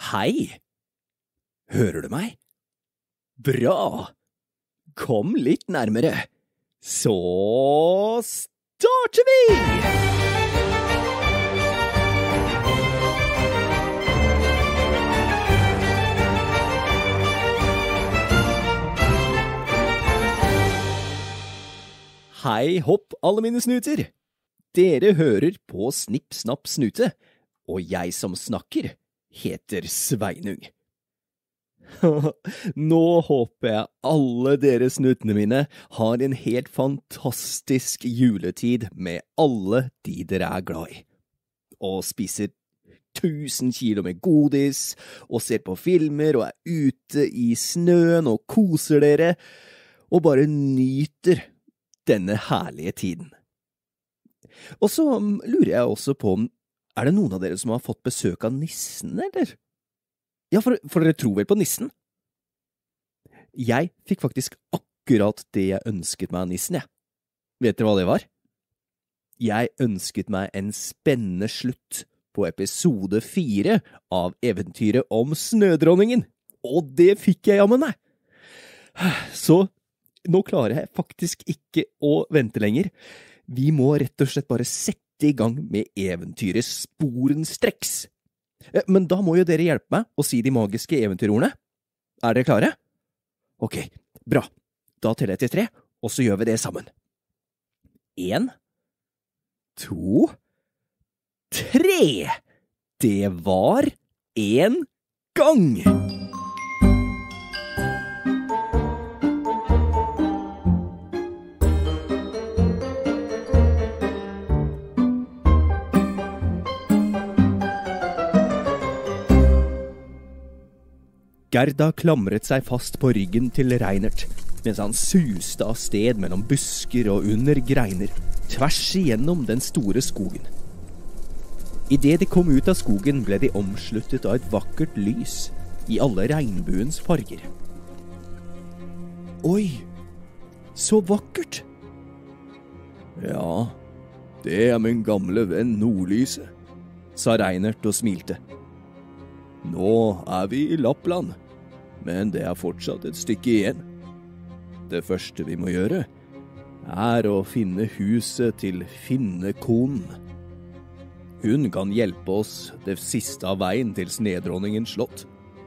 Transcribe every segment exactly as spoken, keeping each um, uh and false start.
Hei! Hører du meg? Bra! Kom litt nærmere. Så starter vi! Hei hopp, alle mine snuter! Dere hører på Snipp Snapp Snute, og jeg som snakker heter Sveinung. Nå håper jeg alle dere snutene mine har en helt fantastisk juletid med alle de dere er glad i, og spiser tusen kilo med godis, og ser på filmer og er ute i snøen og koser dere, og bare nyter denne herlige tiden. Og så lurer jeg også på om, er det noen av dere som har fått besøk av nissen, eller? Ja, for, for dere tror vel på nissen? Jeg fikk faktisk akkurat det jeg ønsket meg av nissen, jeg. Vet dere hva det var? Jeg ønsket meg en spennende slutt på episode fire av eventyret om Snødronningen, og det fikk jeg jammen meg. Så nå klarer jeg faktisk ikke å vente lenger. Vi må rett og slett bare sette i gang med eventyret Sporenstreks. Men da må jo dere hjelpe meg å si de magiske eventyrordene. Er dere klare? Ok, bra. Da teller jeg til tre, og så gjør vi det sammen. En, to, tre! Det var en gang! Gerda klamret seg fast på ryggen til Reinert, mens han suste av sted mellom busker og under greiner, tvers igjennom den store skogen. I det de kom ut av skogen ble de omsluttet av et vakkert lys i alle regnbuens farger. Oi, så vakkert! Ja, det er min gamle venn Nordlyset, sa Reinert og smilte. Nå er vi i Lappland, men det er fortsatt et stykke igjen. Det første vi må gjøre er å finne huset til Finnekonen. Hun kan hjelpe oss det siste av veien til Snødronningens slott.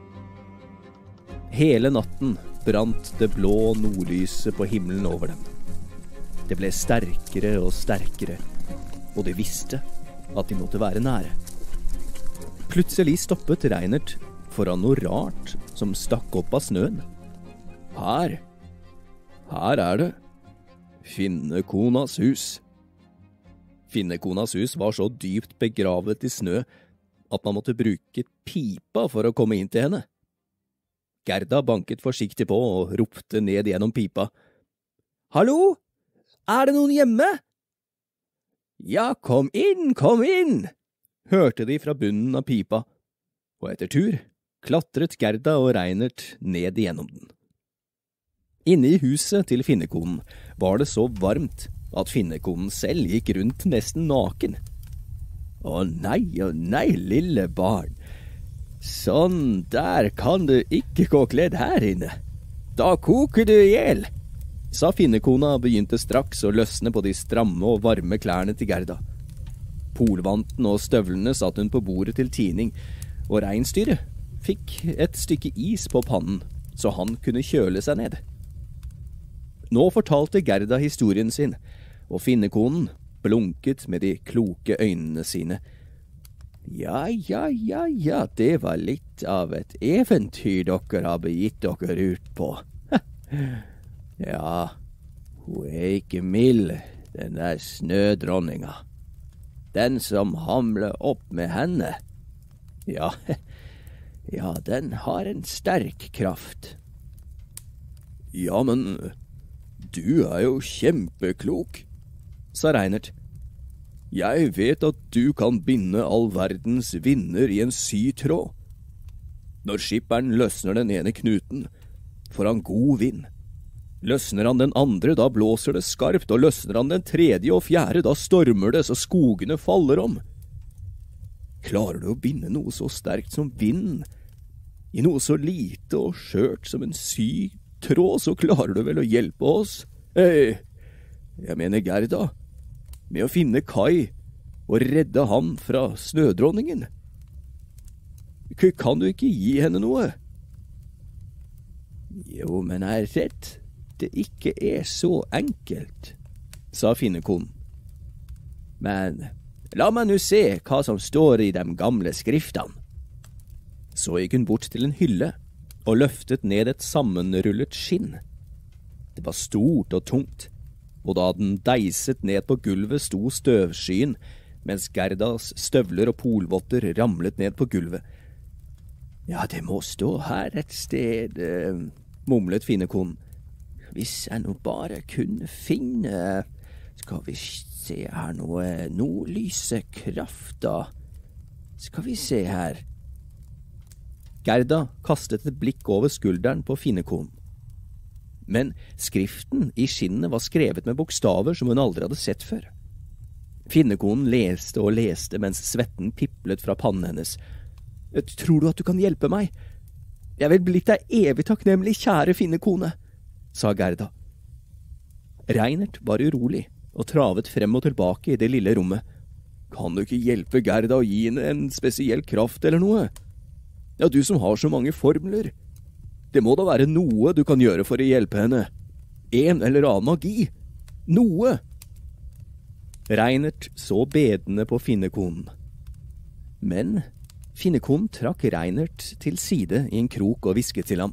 Hele natten brant det blå nordlyset på himmelen over dem. Det ble sterkere og sterkere, og de visste at de måtte være nære. Plutselig stoppet Reinert foran noe rart som stakk opp av snøen. Her, her er det. Finnekonas hus. Finnekonas hus var så dypt begravet i snø at man måtte bruke pipa for å komme inn til henne. Gerda banket forsiktig på og ropte ned gjennom pipa. Hallo? Er det noen hjemme? Ja, kom inn, kom inn! Hørte de fra bunnen av pipa, og etter tur klatret Gerda og Reinert ned igjennom den. Inne i huset til Finnekonen var det så varmt at Finnekonen selv gikk rundt nesten naken. Å nei, å nei, lille barn. Sånn, der kan du ikke gå kledd her inne. Da koker du ihjel, sa Finnekona og begynte straks å løsne på de stramme og varme klærne til Gerda. Polvanten og støvlene satt hun på bordet til tining, og reinsdyret fikk et stykke is på pannen, så han kunne kjøle seg ned. Nå fortalte Gerda historien sin, og Finnekonen blunket med de kloke øynene sine. Ja, ja, ja, ja, det var litt av et eventyr dere har begitt dere ut på. Ja, hun er ikke mild, den der Snødronninga. Den som hamler opp med henne, ja, ja, den har en sterk kraft. Ja, men du er jo kjempeklok, sa Reinert. Jeg vet at du kan binde all verdens vinder i en sytråd. Når skipperen løsner den ene knuten, får han god vind. Løsner han den andre, da blåser det skarpt, og løsner han den tredje og fjerde, da stormer det så skogene faller om. Klarer du å binde noe så sterkt som vind I noe så lite og skjørt som en syk tråd, så klarer du vel å hjelpe oss? Eh, jeg mener Gerda, med å finne Kai og redde ham fra snødronningen. Kan du ikke gi henne noe? Jo, men jeg er redd det ikke er så enkelt, sa finnekonen. Men la meg nå se hva som står i de gamle skriftene. Så gikk hun bort til en hylle og løftet ned et sammenrullet skinn. Det var stort og tungt, og da den deiset ned på gulvet sto støvskyen, mens Gerdas støvler og polvotter ramlet ned på gulvet. Ja, det må stå her et sted, eh, mumlet finnekonen. Hvis jeg nå bare kunne finne, skal vi se her noe, noe lysekraft da. Skal vi se her. Gerda kastet et blikk over skulderen på finnekonen. Men skriften i skinnet var skrevet med bokstaver som hun aldri hadde sett før. Finnekonen leste og leste mens svetten piplet fra pannen hennes. Tror du at du kan hjelpe meg? Jeg vil bli deg evig takknemlig, kjære finnekone, sa Gerda. Reinert var urolig og travet frem og tilbake i det lille rommet. Kan du ikke hjelpe Gerda å gi henne en spesiell kraft eller noe? Ja, du som har så mange formler. Det må da være noe du kan gjøre for å hjelpe henne. En eller annen magi. Noe. Reinert så bedende på finnekonen. Men finnekonen trakk Reinert til side i en krok og hvisket til ham.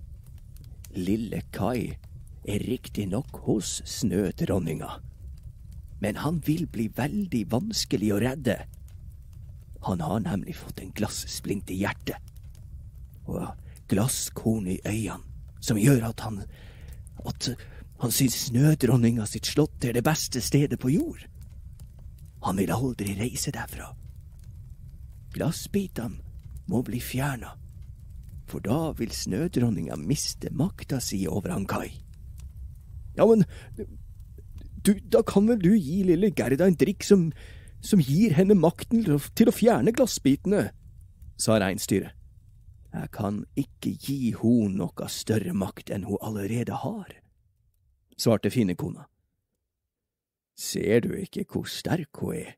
Lille Kai er riktig nok hos snødronninga, men han vil bli veldig vanskelig å redde. Han har nemlig fått en glassplint i hjertet, og glasskorn i øynene, som gjør at han, at han synes snødronninga sitt slott er det beste stedet på jord. Han vil aldri reise derfra. Glassbitene må bli fjernet, for da vil snødronninga miste makta si over han Kai. Ja, men du, da kan vel du gi lille Gerda en drikk som, som gir henne makten til å, til å fjerne glassbitene, sa reinsdyret. Jeg kan ikke gi hun noe større makt enn hun allerede har, svarte finnekona. Ser du ikke hvor sterk hun er?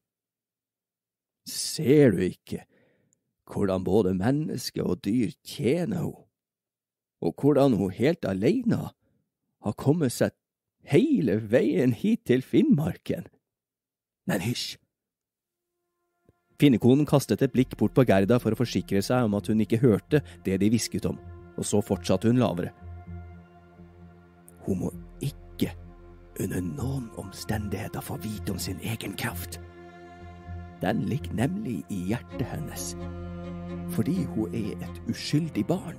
Ser du ikke hvordan både menneske og dyr tjener hun, og hvordan hun helt alene har kommet seg hele veien hit til Finnmarken? Men hysj! Finnekonen kastet et blikk bort på Gerda for å forsikre seg om at hun ikke hørte det de hvisket om, og så fortsatte hun lavere. Hun må ikke under noen omstendigheter få vite om sin egen kraft. Den ligger nemlig i hjertet hennes, fordi hun er et uskyldig barn.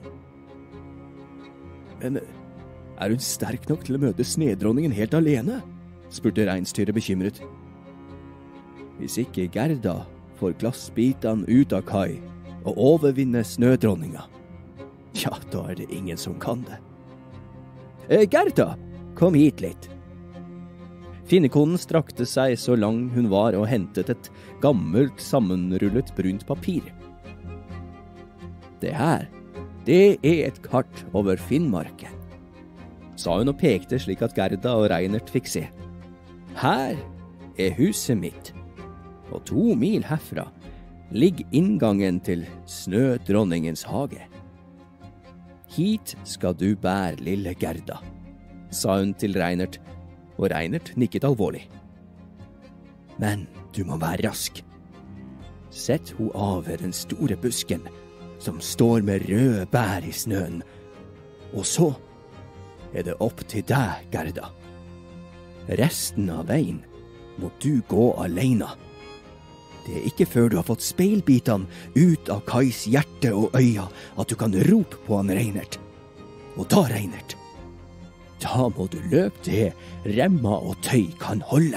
Men er hun sterk nok til å møte snødronningen helt alene? Spurte reinsdyret bekymret. Hvis ikke Gerda får glassbitene ut av Kai og overvinner snødronninga, ja, da er det ingen som kan det. Eh, Gerda, kom hit litt. Finnekonen strakte seg så lang hun var og hentet et gammelt sammenrullet brunt papir. Det her, det er et kart over Finnmarken, sa hun og pekte slik at Gerda og Reinert fikk se. Her er huset mitt, og to mil herfra ligger inngangen til snødronningens hage. Hit skal du bære lille Gerda, sa hun til Reinert, og Reinert nikket alvorlig. Men du må være rask. Sett hun av ved den store busken som står med røde bær i snøen, og så er det opp til deg, Gerda. Resten av veien må du gå alene. Det er ikke før du har fått speilbitene ut av Kais hjerte og øya at du kan rope på han Reinert. Og da, Reinert, da må du løpe til remma og tøy kan holde.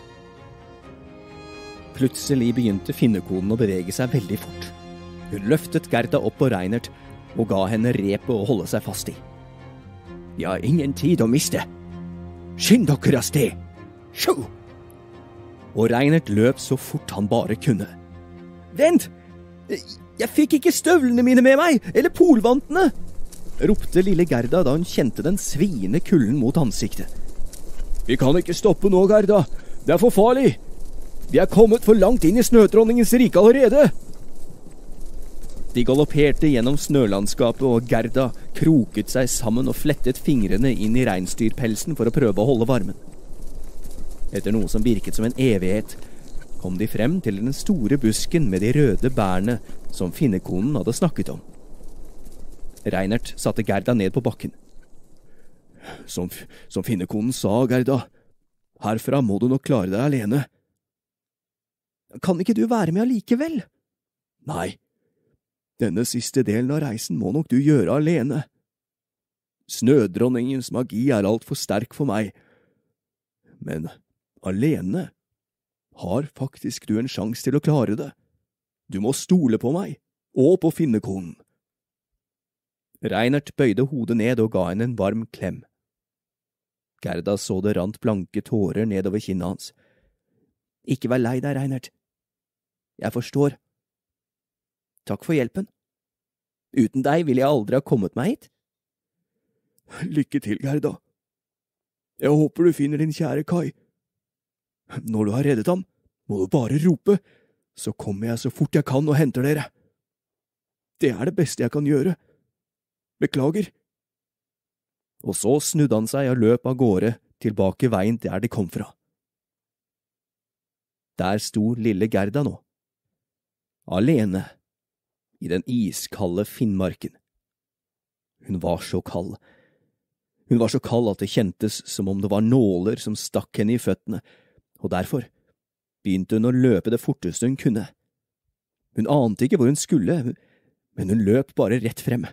Plutselig begynte finnekonen å bevege seg veldig fort. Hun løftet Gerda opp på Reinert og ga henne repet å holde seg fast i. Vi har ingen tid å miste. Skynd dere av sted! Sjå! Og Reinert løp så fort han bare kunne. Vent! Jeg fikk ikke støvlene mine med meg, eller polvantene! Ropte lille Gerda da hun kjente den sviende kulden mot ansiktet. Vi kan ikke stoppe nå, Gerda. Det er for farlig. Vi er kommet for langt inn i snødronningens rike allerede. De galopperte gjennom snølandskapet, og Gerda kroket seg sammen og flettet fingrene inn i reinsdyrpelsen for å prøve å holde varmen. Etter noe som virket som en evighet, kom de frem til den store busken med de røde bærene som finnekonen hadde snakket om. Reinert satte Gerda ned på bakken. Som, som finnekonen sa, Gerda, herfra må du nok klare deg alene. Kan ikke du være med allikevel? Nei, denne siste delen av reisen må nok du gjøre alene. Snødronningens magi er alt for sterk for meg, men alene har faktisk du en sjans til å klare det. Du må stole på meg, og på finnekonen. Reinert bøyde hodet ned og ga henne en varm klem. Gerda så det rant blanke tårer nedover kinnet hans. Ikke vær lei deg, Reinert. Jeg forstår. Takk for hjelpen. Uten deg ville jeg aldri ha kommet meg hit. Lykke til, Gerda. Jeg håper du finner din kjære Kai. Når du har reddet ham, må du bare rope, så kommer jeg så fort jeg kan og henter dere. Det er det beste jeg kan gjøre. Beklager. Og så snudde han seg og løp av gårde tilbake veien der de kom fra. Der sto lille Gerda nå, alene, i den iskalde Finnmarken. Hun var så kald. Hun var så kald at det kjentes som om det var nåler som stakk henne i føttene, og derfor begynte hun å løpe det forteste hun kunne. Hun ante ikke hvor hun skulle, men hun løp bare rett frem.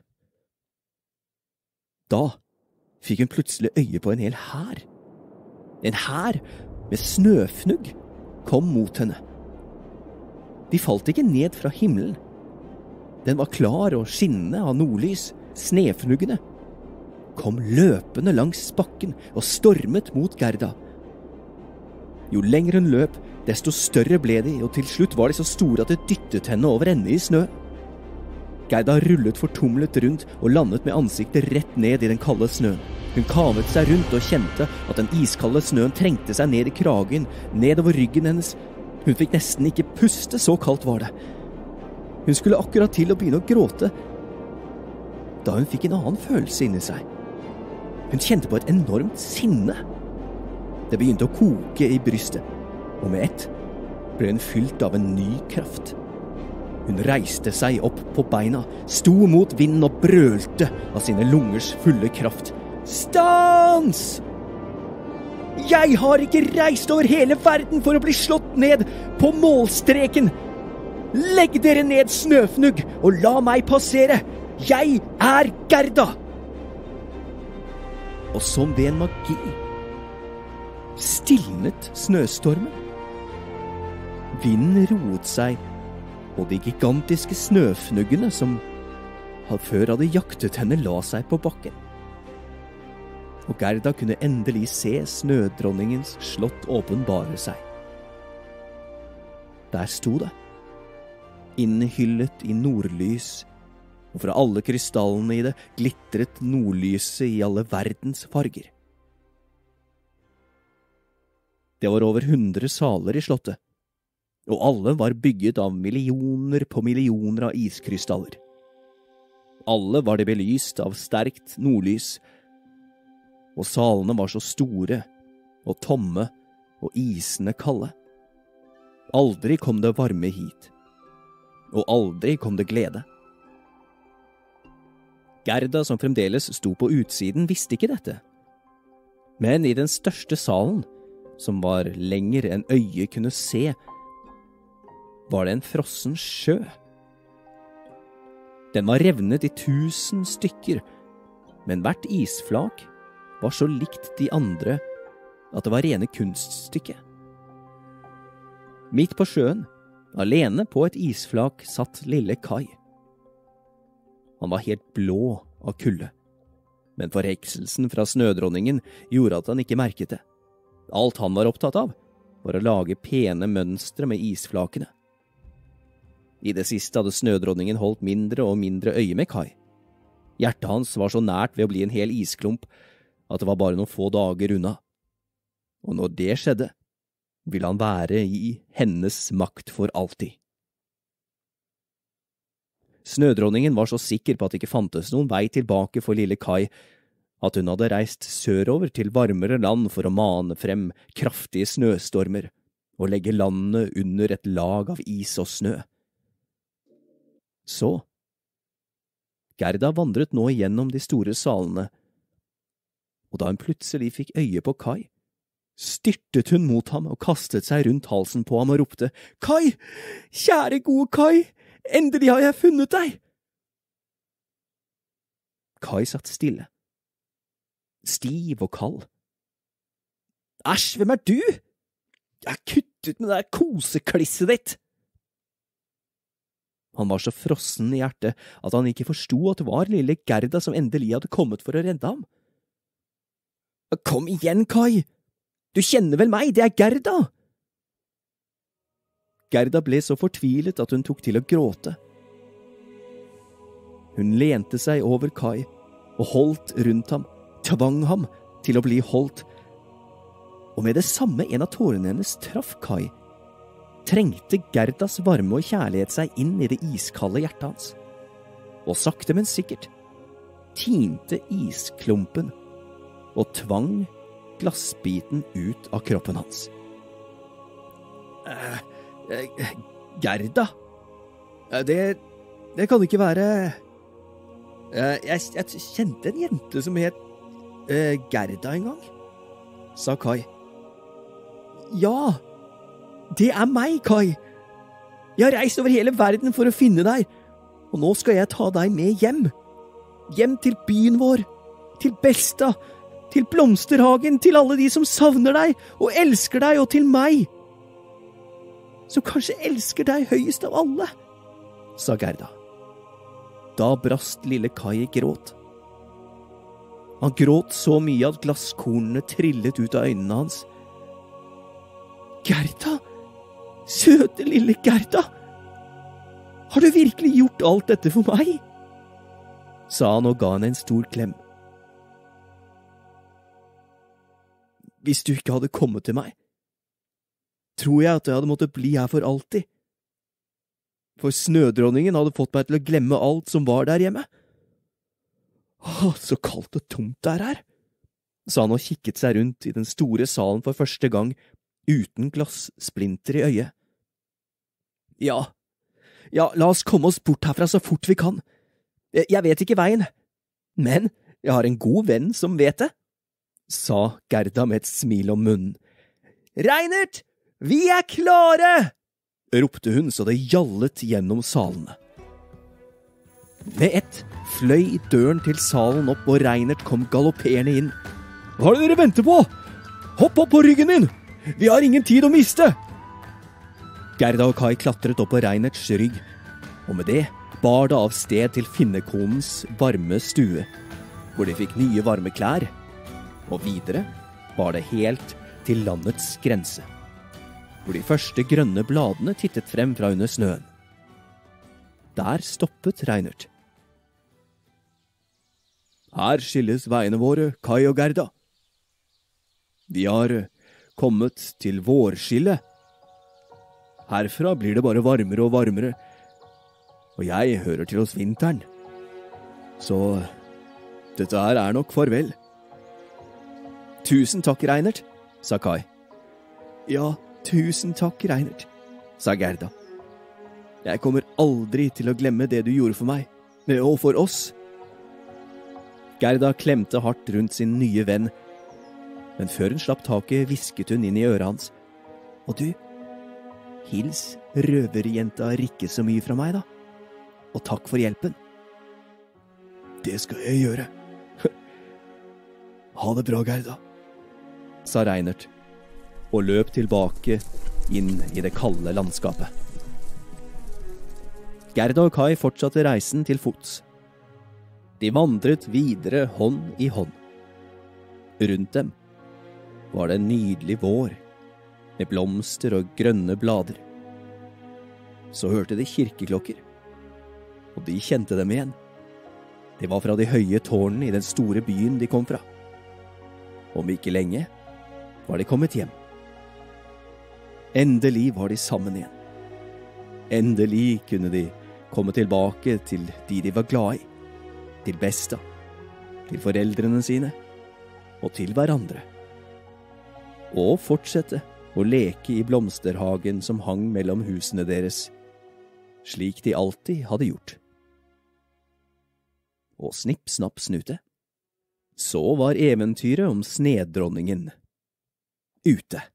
Da fikk hun plutselig øye på en hel hær. En hær med snøfnugg kom mot henne. De falt ikke ned fra himmelen. Den var klar og skinnende av nordlys. Snefnuggene kom løpende langs bakken og stormet mot Gerda. Jo lenger hun løp, desto større ble de, og til slutt var de så store at det dyttet henne over ende i snø. Gerda rullet fortumlet rundt og landet med ansiktet rett ned i den kalde snøen. Hun kavet seg rundt og kjente at den iskalde snøen trengte seg ned i kragen, nedover ryggen hennes. Hun fikk nesten ikke puste, så kaldt var det. Hun skulle akkurat til å begynne å gråte, da hun fikk en annen følelse inni seg. Hun kjente på et enormt sinne. Det begynte å koke i brystet, og med ett ble hun fylt av en ny kraft. Hun reiste seg opp på beina, sto mot vinden og brølte av sine lungers fulle kraft. Stans! Jeg har ikke reist over hele verden for å bli slått ned på målstreken. Legg dere ned, snøfnugg, og la meg passere. Jeg er Gerda. Og som ved en magi stilnet snøstormen. Vinden roet seg, og de gigantiske snøfnuggene som før hadde jaktet henne la seg på bakken. Og Gerda kunne endelig se snødronningens slott åpenbare seg. Der sto det, innhyllet i nordlys, og fra alle krystallene i det glitret nordlyset i alle verdens farger. Det var over hundre saler i slottet, og alle var bygget av millioner på millioner av iskrystaller. Alle var de belyst av sterkt nordlys, og salene var så store og tomme og isende kalde. Aldri kom det varme hit, og aldri kom det glede. Gerda, som fremdeles sto på utsiden, visste ikke dette. Men i den største salen, som var lenger enn øyet kunne se, var det en frossen sjø. Den var revnet i tusen stykker, men hvert isflak var så likt de andre at det var rene kunststykket. Midt på sjøen, alene på et isflak, satt lille Kai. Han var helt blå av kulde, men forhekselsen fra snødronningen gjorde at han ikke merket det. Alt han var opptatt av var å lage pene mønstre med isflakene. I det siste hadde snødronningen holdt mindre og mindre øye med Kai. Hjertet hans var så nært ved å bli en hel isklump at det var bare noen få dager unna. Og når det skjedde, ville han være i hennes makt for alltid. Snødronningen var så sikker på at det ikke fantes noen vei tilbake for lille Kai, at hun hadde reist sørover til varmere land for å mane frem kraftige snøstormer og legge landet under et lag av is og snø. Så, Gerda vandret nå igjennom de store salene, og da hun plutselig fikk øye på Kai, styrtet hun mot ham og kastet seg rundt halsen på ham og ropte, «Kai! Kjære gode Kai! Endelig har jeg funnet deg!» Kai satt stille, stiv og kald. «Æsj, hvem er du? Jeg har kuttet med det der koseklisset ditt!» Han var så frossen i hjertet at han ikke forstod at det var lille Gerda som endelig hadde kommet for å redde ham. «Kom igjen, Kai! Du kjenner vel meg, det er Gerda!» Gerda ble så fortvilet at hun tok til å gråte. Hun lente seg over Kai og holdt rundt ham, tvang ham til å bli holdt, og med det samme en av tårene hennes traff Kai, trengte Gerdas varme og kjærlighet seg inn i det iskalde hjertet hans, og sakte, men sikkert tinte isklumpen og tvang glassbiten ut av kroppen hans. Eh, eh, Gerda? Det, det kan ikke være... Eh, jeg, jeg kjente en jente som het eh, Gerda en gang, sa Kai. Ja, det er meg, Kai. Jeg har reist over hele verden for å finne deg, og nå skal jeg ta deg med hjem. Hjem til byen vår, til Belstad, til Blomsterhagen, til alle de som savner deg og elsker deg, og til meg, som kanskje elsker deg høyest av alle, sa Gerda. Da brast lille Kai i gråt. Han gråt så mye at glasskornene trillet ut av øynene hans. Gerda, søte lille Gerda, har du virkelig gjort alt dette for meg? Sa han og ga henne en stor klem. Hvis du ikke hadde kommet til meg, tror jeg at jeg hadde måttet bli her for alltid. For snødronningen hadde fått meg til å glemme alt som var der hjemme. Åh, så kaldt og tomt det er her, sa han og kikket seg rundt i den store salen for første gang, uten glassplinter i øyet. Ja, ja, la oss komme oss bort herfra så fort vi kan. Jeg vet ikke veien, men jeg har en god venn som vet det, sa Gerda med et smil om munnen. Reinert, vi er klare! Ropte hun så det gjallet gjennom salene. Med ett fløy døren til salen opp, og Reinert kom galopperende inn. Hva er det dere venter på? Hopp opp på ryggen min! Vi har ingen tid å miste! Gerda og Kai klatret opp på Reinerts rygg, og med det bar det av sted til finnekonens varme stue, hvor de fikk nye varme klær, og videre var det helt til landets grense, hvor de første grønne bladene tittet frem fra under snøen. Der stoppet Reinert. Her skilles veiene våre, Kai og Gerda. Vi har kommet til vårskille. Herfra blir det bare varmere og varmere, og jeg hører til hos vinteren. Så dette her er nok farvel. Tusen takk, Reinert, sa Kai. Ja, tusen takk, Reinert, sa Gerda. Jeg kommer aldri til å glemme det du gjorde for meg, og for oss. Gerda klemte hardt rundt sin nye venn, men før hun slapp taket hvisket hun inn i øret hans. Og du, hils røverjenta Rikke så mye fra meg da, og takk for hjelpen. Det skal jeg gjøre. Ha det bra, Gerda, sa Reinert, og løp tilbake inn i det kalde landskapet. Gerda og Kai fortsatte reisen til fots. De vandret videre hånd i hånd. Rundt dem var det en nydelig vår, med blomster og grønne blader. så hørte de kirkeklokker, og de kjente dem igjen. Det var fra de høye tårnene i den store byen de kom fra. Om ikke lenge var de kommet hjem. Endelig var de sammen igjen. Endelig kunne de komme tilbake til de de var glad i, til Besta, til foreldrene sine og til hverandre. Og fortsette å leke i blomsterhagen som hang mellom husene deres, slik de alltid hadde gjort. Og snipp, snapp, snute, så var eventyret om Sneddronningen ute.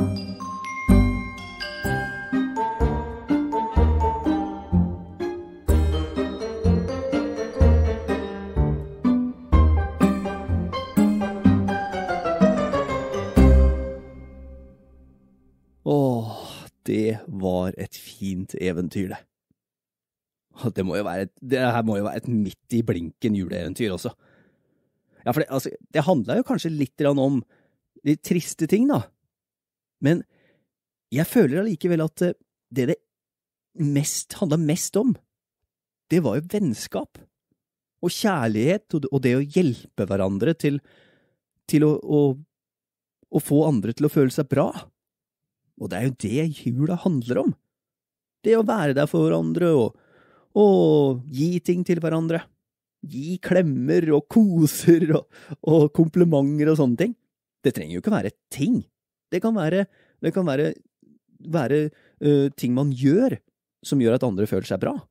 Åh, det var et fint eventyr, det. Det må jo være et, det her må jo være et midt i blinken juleeventyr også. Ja, for det, altså, det handlet jo kanskje litt om de triste ting, da. Men jeg føler allikevel at det det mest, handlet mest om, det var jo vennskap og kjærlighet og det å hjelpe hverandre til, til å, å, å få andre til å føle seg bra. Og det er jo det jula handler om. Det å være der for hverandre og, og gi ting til hverandre. Gi klemmer og koser og, og komplimenter og sånne ting. Det trenger jo ikke være ting. Det kan være, det kan være, være uh, ting man gjør som gjør at andre føler seg bra.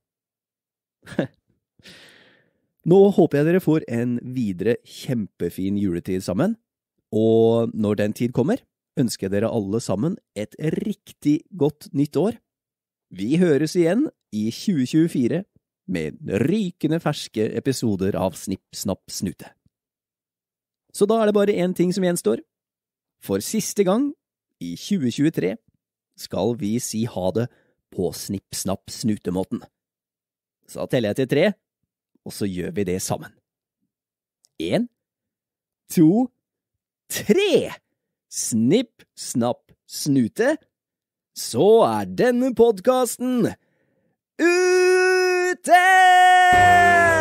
Nå håper jeg dere får en videre kjempefin juletid sammen. Og når den tid kommer, ønsker jeg dere alle sammen et riktig godt nytt år. Vi høres igjen i tjue tjuefire med rykende ferske episoder av Snipp, Snapp, Snute. Så da er det bare en ting som gjenstår. For siste gang i tjue tjuetre skal vi si ha det på Snipp, Snapp, Snute-måten. Så teller jeg til tre, og så gjør vi det sammen. En, to, tre! Snipp, snapp, snute, så er denne podcasten ute!